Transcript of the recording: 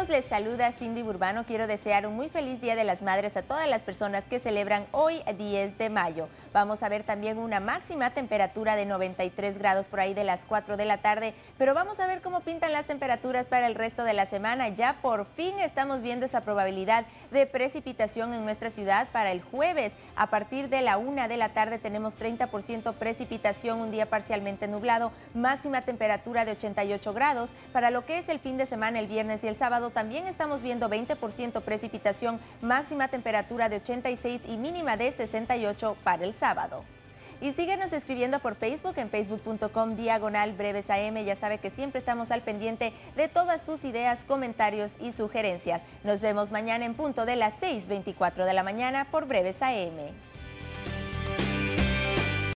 amigos, les saluda Cindy Burbano. Quiero desear un muy feliz Día de las Madres a todas las personas que celebran hoy 10 de mayo. Vamos a ver también una máxima temperatura de 93 grados por ahí de las 4 de la tarde, pero vamos a ver cómo pintan las temperaturas para el resto de la semana. Ya por fin estamos viendo esa probabilidad de precipitación en nuestra ciudad para el jueves. A partir de la 1 de la tarde tenemos 30% precipitación, un día parcialmente nublado, máxima temperatura de 88 grados. Para lo que es el fin de semana, el viernes y el sábado también estamos viendo 20% precipitación, máxima temperatura de 86 y mínima de 68 para el sábado. Y síguenos escribiendo por Facebook en facebook.com/brevesam. Ya sabe que siempre estamos al pendiente de todas sus ideas, comentarios y sugerencias. Nos vemos mañana en punto de las 6:24 de la mañana por Breves AM.